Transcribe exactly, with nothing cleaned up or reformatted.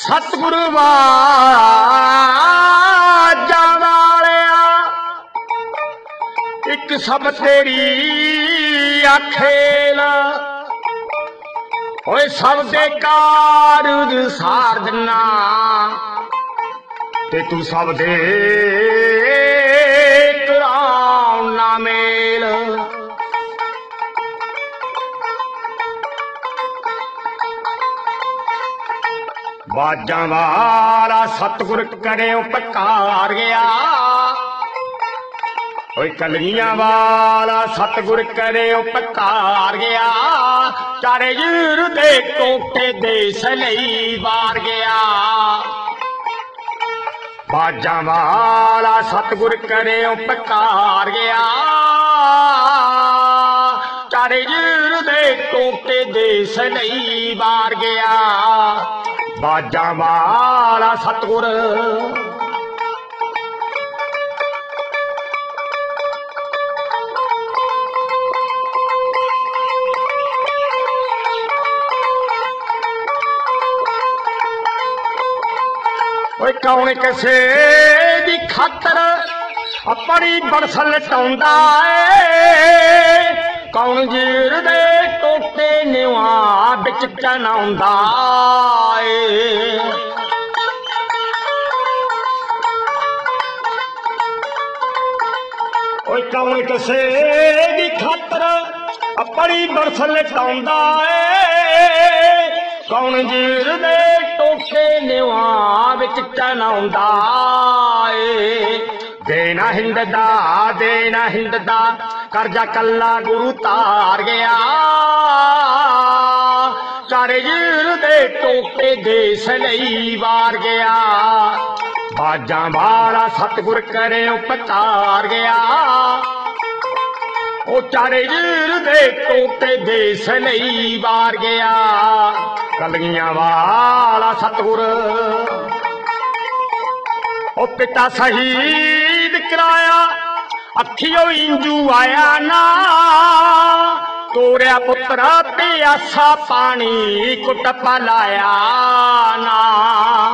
सतगुरु वाजा वालिया एक सब तेरी आखेल ओए सब दे कारज सार दिना ते तू सब दे कराउना मेल। बाजा वाला सतगुर करे उपकार गया ओए कलगियां वाला सतगुर करे उपकार गया चारे जीर दे टोटे देश लई बार गया। बाजा वाला सतगुर करे उपकार गया चारे जीर दे टोटे देश लई बार गया। बाजा वाला सतगुर ओए कौन किसे दी खातर अपनी बरस लटाउंदा है कौन जीर दे टोटे निवा बिच चनाउंदा है। ओए कौन किसे दी खातर अपनी बरस लटाउंदा है कौन जीर दे टोटे निवा बिच चनाउंदा है। देना हिंद दा देना हिंद दा करजा कला गुरु तार गया चारे जीर दे टोटे देश लई वार गया। बाजा वाला सतगुर करे उपकार गया ओ चारे जीर दे टोटे देश लई वार गया। कलगियां वाला सतगुर ओ पिता शहीद कराया अखियों इंजू आया ना तोरिया पुत्रा ते आसा पानी कुट पलाया ना।